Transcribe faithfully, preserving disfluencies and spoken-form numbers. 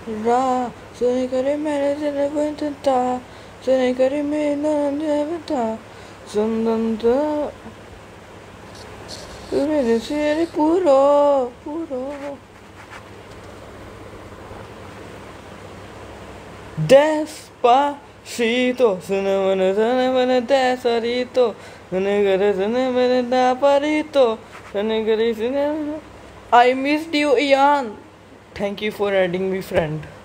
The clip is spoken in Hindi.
रा सुने करे मेरे दिल बनता सुने करे मेरा बनता सुनता मेरे सिर पूरो पूरो Despacito, suena buena, suena buena, desarito, suena gara, suena buena, daparito, suena gara, suena. I missed you, Ian. Thank you for adding me, friend.